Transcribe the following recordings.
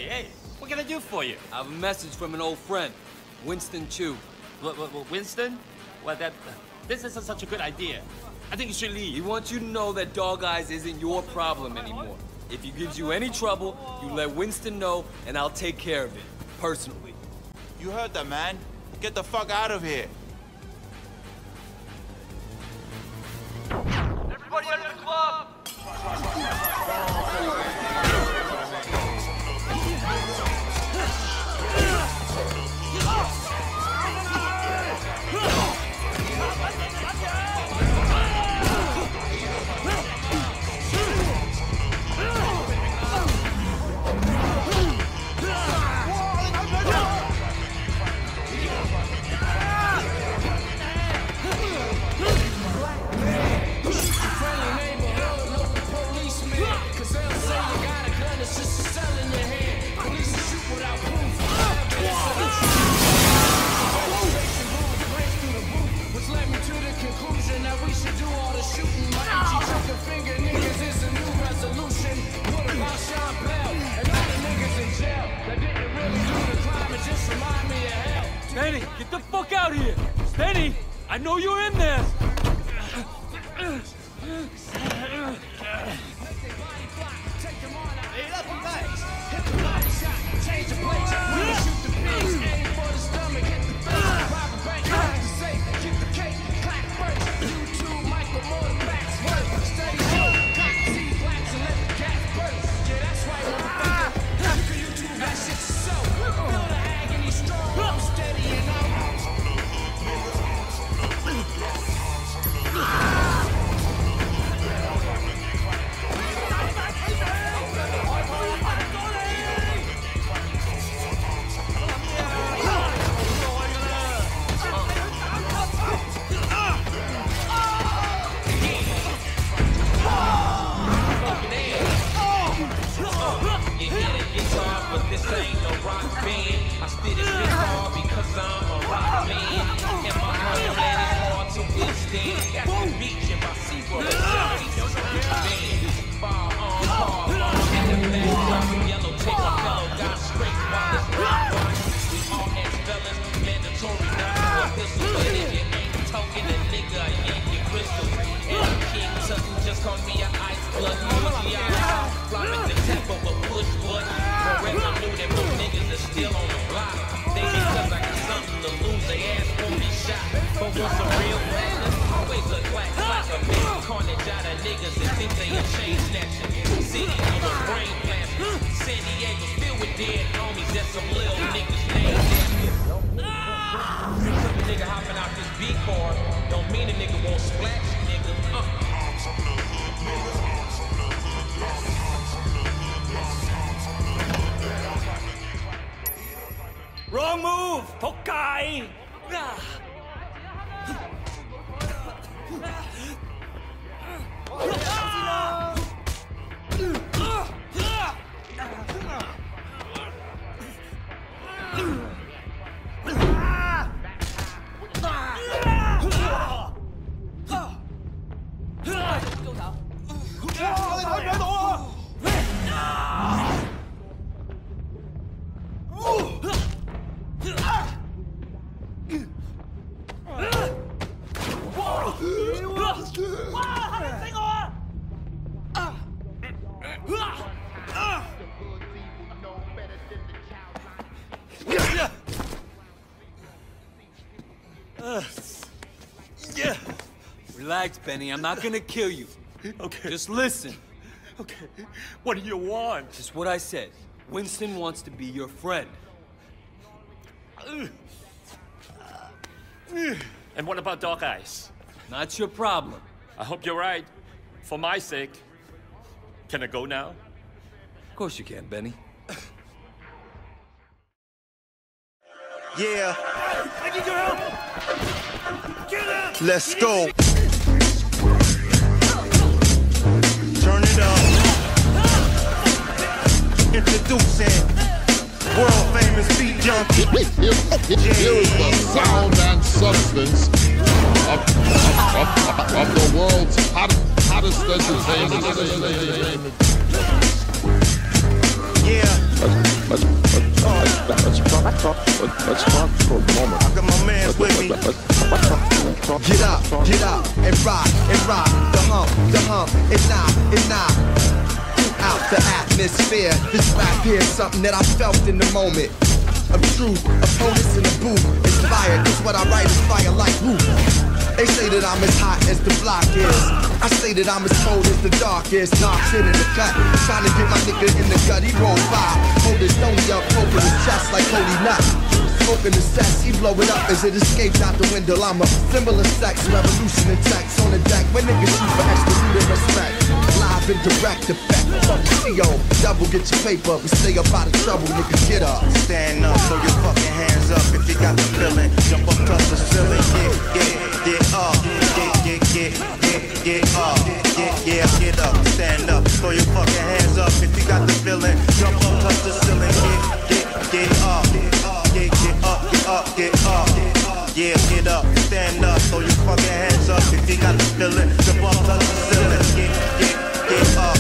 Hey, what can I do for you? I have a message from an old friend, Winston Chu. Winston? Well, this isn't such a good idea. I think you should leave. He wants you to know that Dog Eyes isn't your problem anymore. If he gives you any trouble, you let Winston know, and I'll take care of it, personally. You heard that, man. Get the fuck out of here. Everybody out of the club! Benny, get the fuck out of here! Benny, I know you're in there! Wrong move! Tokai! Relax, Benny. I'm not gonna kill you. Okay. Just listen. Okay. What do you want? Just what I said. Winston wants to be your friend. And what about Dog Eyes? Not your problem. I hope you're right. For my sake. Can I go now? Of course you can, Benny. Yeah. I need your help! Get out! Let's go. Turn it up. Introducing world famous beat junkie. Here is the sound and substance of the world's hottest entertainment. Yeah. Let's talk for a moment. I got my man with me. Get up, and rock, the hump, and nah. Out the atmosphere, this rap here's something that I felt in the moment. Of truth, opponents in the booth, inspired, cause what I write is fire like woo. They say that I'm as hot as the block is. I say that I'm as cold as the dark is. Knocks in the cut, trying to get my nigga in the gut, he rolled by. Hold his stony up, poking his chest like Cody Nut. Smoking the cess, he blow it up as it escapes out the window. I'm a symbol of sex, revolution and text on the deck. When niggas shoot for extra and respect. Live and direct effect, fuck CO. Double get your paper, we stay up out of trouble, niggas get up. Stand up, throw your fucking hands up if you got the feeling. Jump up, touch the ceiling, get up, get up, stand up, throw your fucking hands up if you got the feeling. Jump up, touch the ceiling, get up, get up. Yeah, get up, stand up, throw your fucking hands up if you got the feeling. Jump up, touch the ceiling, get up,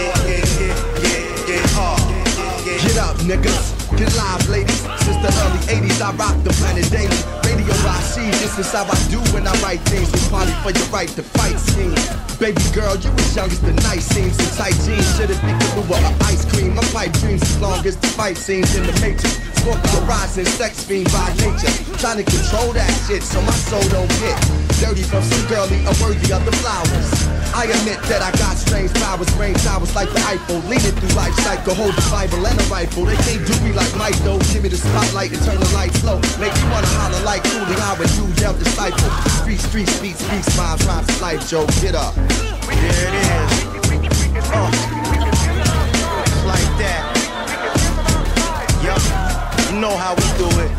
get up. Get up, niggas. Get live, ladies. Since the early 80s, I rock the planet daily. Radio IC, this is how I do when I write things. We party for your right to fight scene. Baby girl, you as young as the night seems. In tight jeans, should've been over ice cream. My pipe dreams as long as the fight scenes in the Matrix. Scorpio rising, sex fiend by nature. Trying to control that shit so my soul don't get dirty from some girlie unworthy of the flowers. I admit that I got strange powers, brain towers like the Eiffel. Leading through life cycle, hold the Bible and a rifle. They can't do me like Mike though. Give me the spotlight and turn the lights low. Make me wanna holler like Cooley, how would you yell disciple? Street, beats, rhymes, life, Joe, get up. There it is. It's like that. Yup, you know how we do it.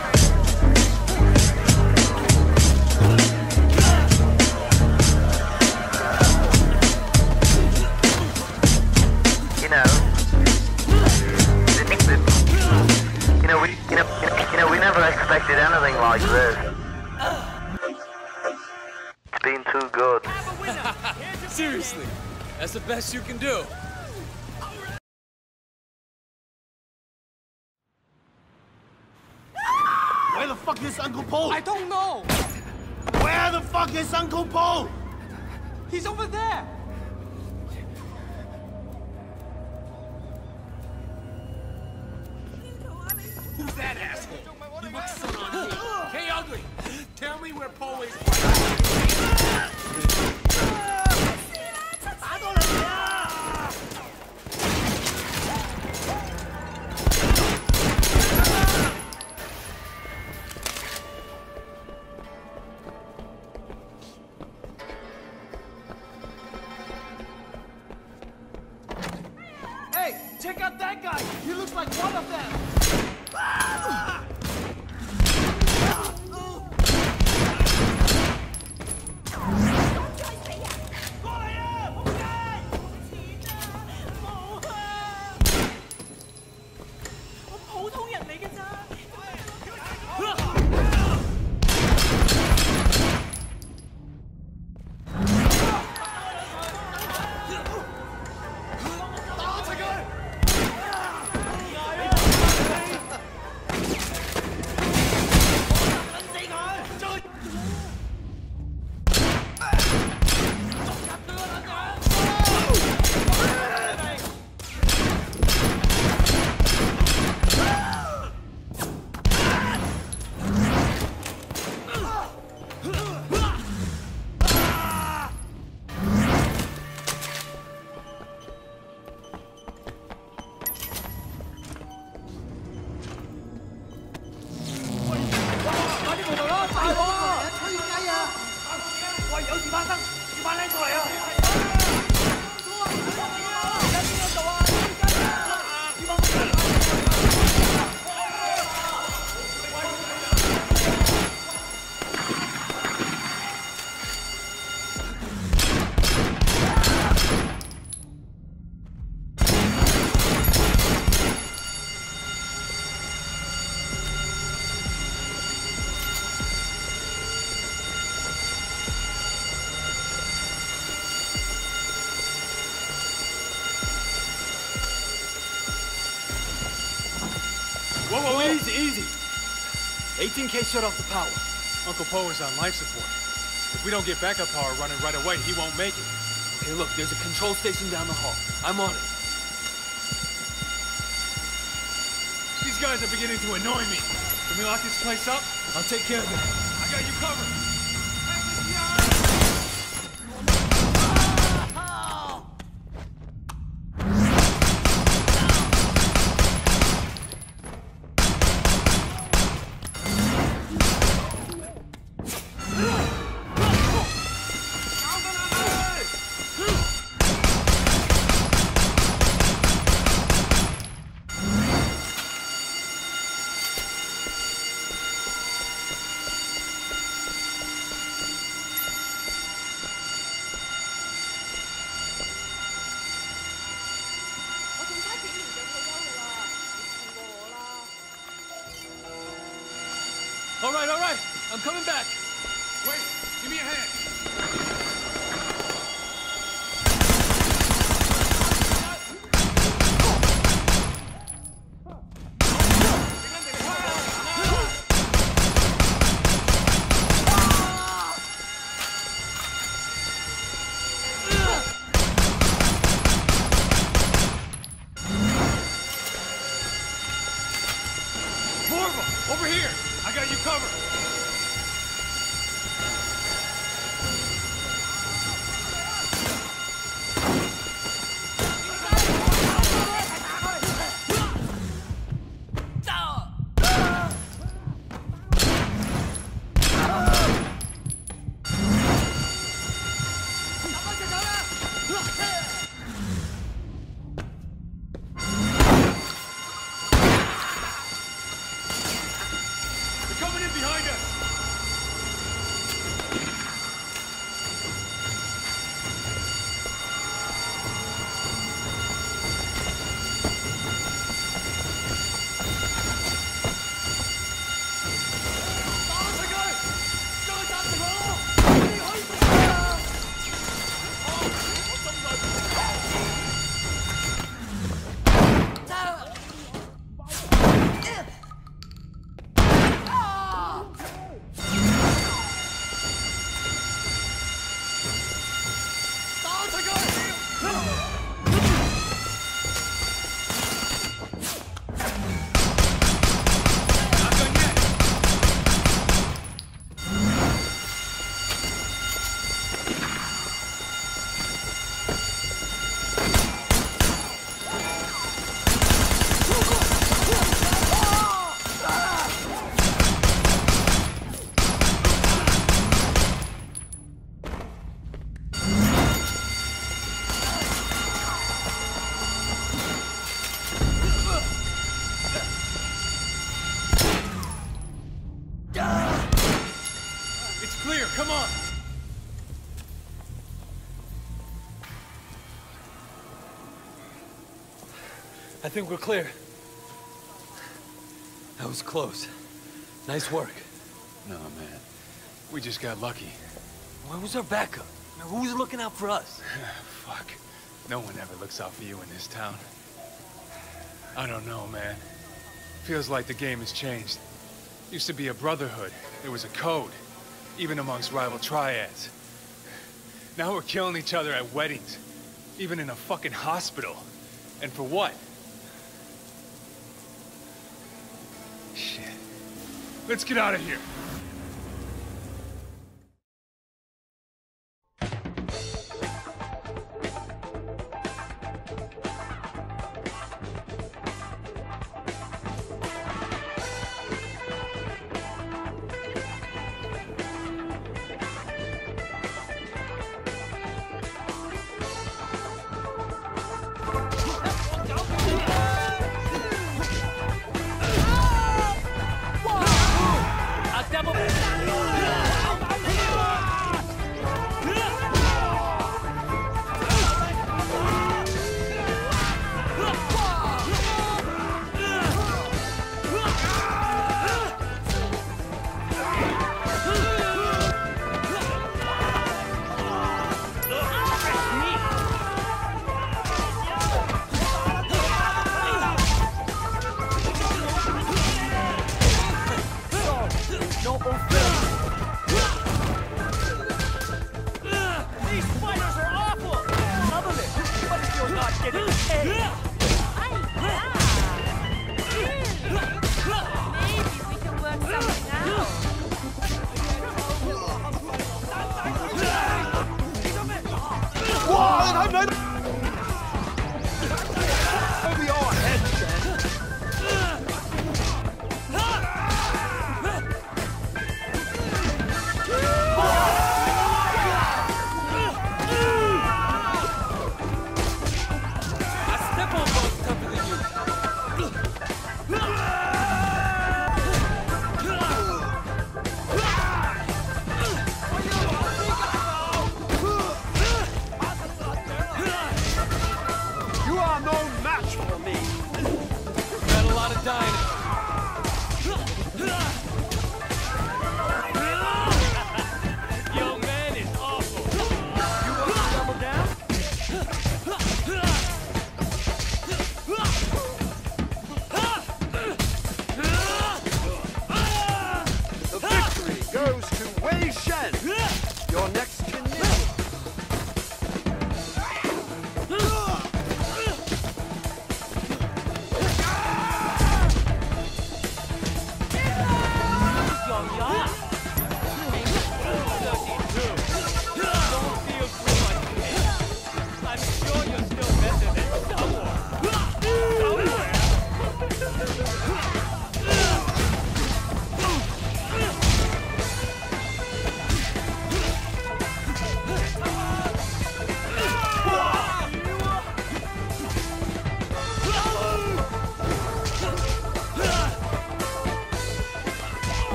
We never expected anything like this. It's been too good. Seriously, that's the best you can do. Where the fuck is Uncle Paul? I don't know. Where the fuck is Uncle Paul? He's over there. Who's that asshole? He looks so on me. Hey, ugly. Tell me where Poe is. Hey, check out that guy. He looks like one of them. Whoa, easy. 18K shut off the power. Uncle Po is on life support. If we don't get backup power running right away, he won't make it. Okay, look, there's a control station down the hall. I'm on it. These guys are beginning to annoy me. Can we lock this place up? I'll take care of it. I got you covered. All right. I'm coming back. Wait, give me a hand. More of them! Over here! I got you covered! Coming in behind us! It's clear, come on! I think we're clear. That was close. Nice work. No, man. We just got lucky. Where was our backup? Now, who's looking out for us? Fuck. No one ever looks out for you in this town. I don't know, man. Feels like the game has changed. Used to be a brotherhood. There was a code. Even amongst rival triads. Now we're killing each other at weddings. Even in a fucking hospital. And for what? Shit. Let's get out of here.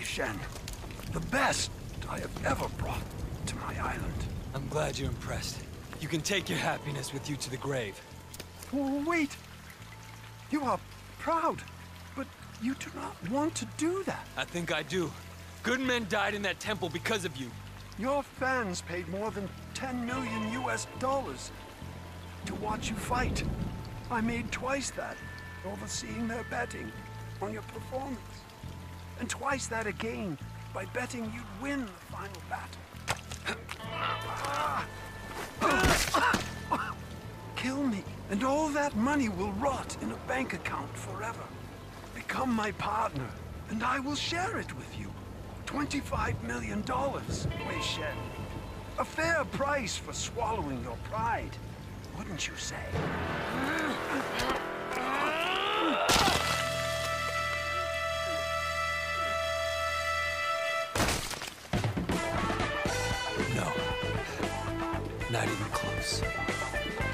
Shen. The best I have ever brought to my island. I'm glad you're impressed. You can take your happiness with you to the grave. Wait! You are proud, but you do not want to do that. I think I do. Good men died in that temple because of you. Your fans paid more than $10 million US to watch you fight. I made twice that, overseeing their betting on your performance. And twice that again by betting you'd win the final battle. Kill me, and all that money will rot in a bank account forever. Become my partner, and I will share it with you. $25 million, Wei Shen. A fair price for swallowing your pride, wouldn't you say? No. Not even close.